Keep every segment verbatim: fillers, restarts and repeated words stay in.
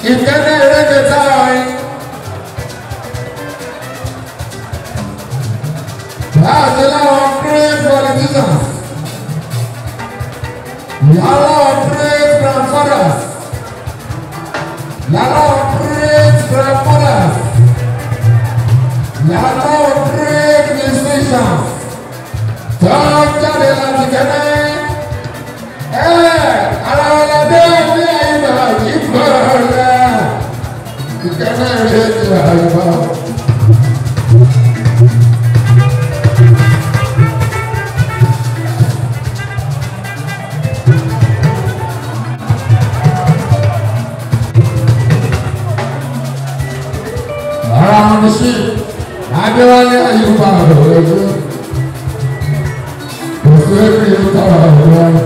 ìkẹ́lẹ́ ẹ̀rẹ́dẹ̀ táwa yìí. láti láwọn great politicians láwọn great grandfathers láwọn great grandmothers láwọn great musicians tó jáde láti kẹ́lẹ́. Aláwọ̀ládé ní àyíká ìgbà rẹ̀ ìkẹ́lẹ́ rẹ̀ ti àyíká. Ara wọn ní sí Adéwálé àyíká rẹ̀ lọ́jọ́. Kò sí èmi yóò tàwa rẹ̀.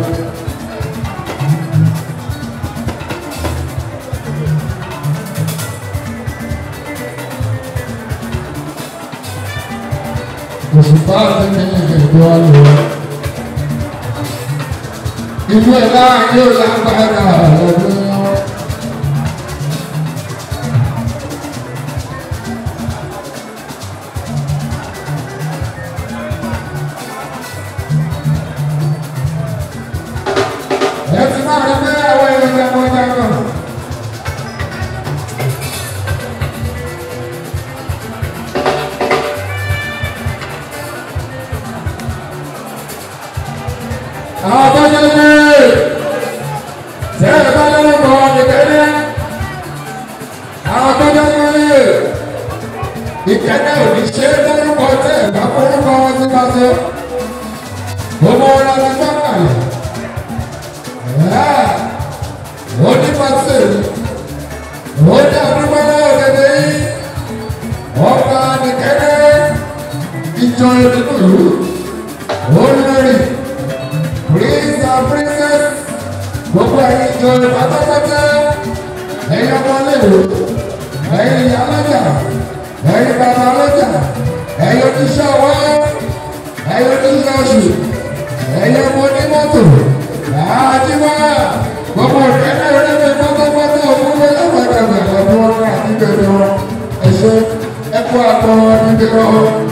Òṣùpá ti ní ìgbèkùn ọlọ́wọ́. Ìlú ẹ̀dá yóò lágbára ọdún. Ẹ ti máa rí pé àwọn èèyàn ẹ̀kọ́ ọjà náà. Àwọn tó yẹ lé ṣe é bá lọ́wọ́ bọ̀ ìkẹ́lẹ́. Àwọn tó yẹ lé ìkẹ́lẹ́ òní ṣe é lórúkọ tẹ̀ bá forúkọ wọn sí bá ṣe. Gbogbo wọn la gbọ́ kàlẹ̀. Ó ní pàṣẹ ó ní àdúgbò náà lẹ́dẹ̀ yìí. Ọba ìkẹ́lẹ́ ìjọ ìdílé ó lórí. Prince and princess, gbogbo ẹ̀yin ìjọ pátápátá, ẹ̀yin ọmọléèwé, ẹ̀yin ìyá lọ́jà, ẹ̀yin bàbá lọ́jà, ẹ̀yin oníṣẹ́ ọwọ́, ẹ̀yin oníṣẹ́ oṣù, ẹ̀yin ọmọ onímọ́tò, àjíwá, gbogbo ìkẹ́lẹ́ orílẹ̀ pátápátá òkúlé lábàdàgbà ọdún ọ̀rọ̀ àti bẹ̀rẹ̀ wọn, ẹ̀ṣẹ́ ẹ̀kọ́ àtọ̀ níbi wọn.